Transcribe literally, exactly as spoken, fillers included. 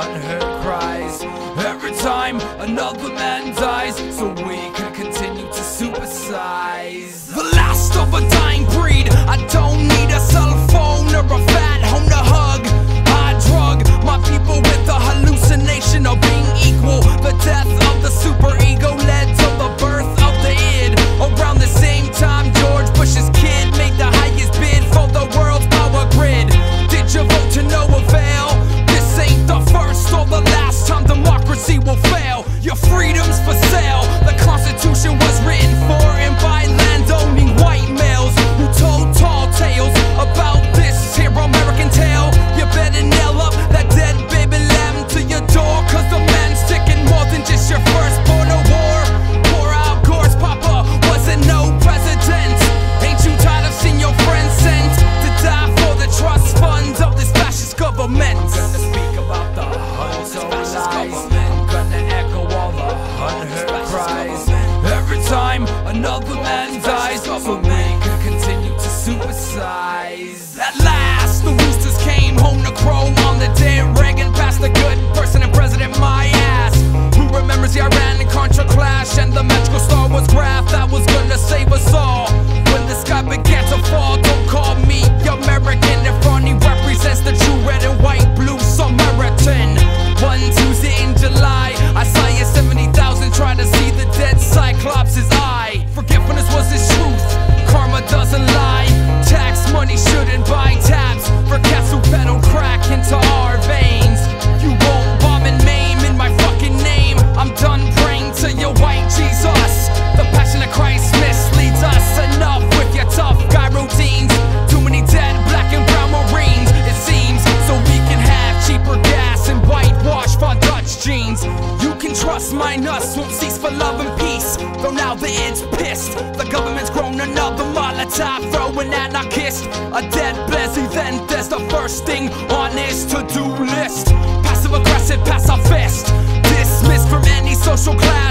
unheard cries every time another man dies, so we can continue to supersize. The last of a dying breed. I don't need a cell phone or a fat home to hug. I drug my people with the hallucination of being equal. The death of the superego led to the birth of the id. Around the same time, George Bush's kid made the highest bid for the world's power grid. Did you vote to no avail? This ain't the first or the last time democracy will fail. Your freedom's for sale. The Constitution was written for and by land-owning white males who told tall tales about this here American tale. You better nail up that dead baby lamb to your door, cause the man's ticking more than just your firstborn of war. Poor Al Gore's papa wasn't no president. Ain't you tired of seeing your friends sent to die for the trust funds of this fascist government? I'm gonna speak about the untold lies. I'm gonna echo all the unheard cries every time another man dies, so we can continue to supersize. At last, the roosters came home to crow on the day Reagan passed the good person and president my ass. Who remembers the Iran and Contra clash and the magical Star Wars graph that was gonna save us all? When the sky began to fall, don't call me American if Ronnie represents the true red and white blue Samaritan. One Tuesday in July, I saw you seventy thousand try to see the dead Cyclops' eye. Forgiveness was his truth, karma doesn't lie. Tax money shouldn't buy tabs for cats who peddle crack into our veins. You won't bomb and maim in my fucking name. I'm done praying to your white Jesus. The passion of Christ misleads us. Enough with your tough guy routines. Too many dead black and brown Marines, it seems, so we can have cheaper gas and whitewash for Dutch jeans. You can trust my nuts won't cease for love and peace, though now the id's pissed. The government's grown another Molotov throwing anarchist. A dead Blasi, then there's the first thing on his to-do list. Passive aggressive, pass our fist. Dismissed from any social class.